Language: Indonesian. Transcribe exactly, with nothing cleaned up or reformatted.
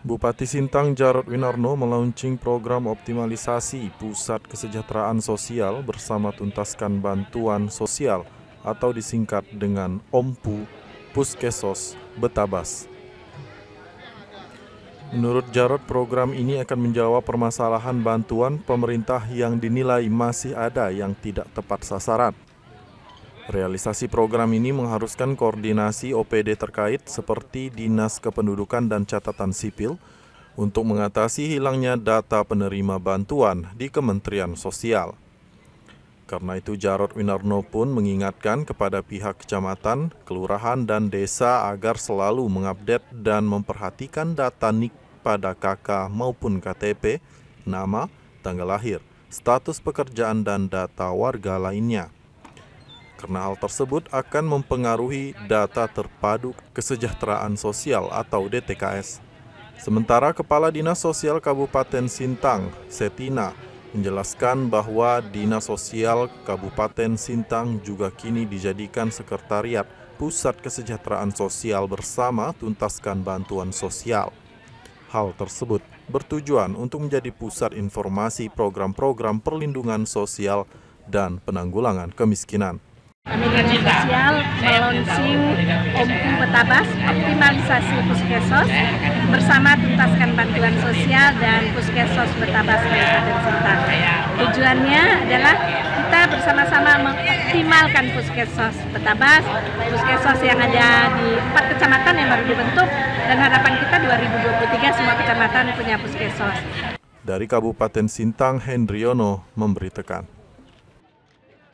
Bupati Sintang Jarod Winarno melaunching program optimalisasi Pusat Kesejahteraan Sosial bersama tuntaskan bantuan sosial atau disingkat dengan OMPU Puskesos Betabas. Menurut Jarod, program ini akan menjawab permasalahan bantuan pemerintah yang dinilai masih ada yang tidak tepat sasaran. Realisasi program ini mengharuskan koordinasi O P D terkait seperti Dinas Kependudukan dan Catatan Sipil untuk mengatasi hilangnya data penerima bantuan di Kementerian Sosial. Karena itu Jarod Winarno pun mengingatkan kepada pihak kecamatan, kelurahan, dan desa agar selalu mengupdate dan memperhatikan data N I K pada K K maupun K T P, nama, tanggal lahir, status pekerjaan, dan data warga lainnya. Karena hal tersebut akan mempengaruhi data terpadu kesejahteraan sosial atau D T K S. Sementara Kepala Dinas Sosial Kabupaten Sintang, Setina, menjelaskan bahwa Dinas Sosial Kabupaten Sintang juga kini dijadikan sekretariat Pusat Kesejahteraan Sosial bersama tuntaskan bantuan sosial. Hal tersebut bertujuan untuk menjadi pusat informasi program-program perlindungan sosial dan penanggulangan kemiskinan. Kami Dinas Sosial melaunching OMPU Betabas, optimalisasi Puskesos, bersama tuntaskan bantuan sosial dan Puskesos Betabas Kabupaten Sintang. Tujuannya adalah kita bersama-sama mengoptimalkan Puskesos Betabas, Puskesos yang ada di empat kecamatan yang baru dibentuk, dan harapan kita dua ribu dua puluh tiga semua kecamatan punya Puskesos. Dari Kabupaten Sintang, Hendriono memberitakan.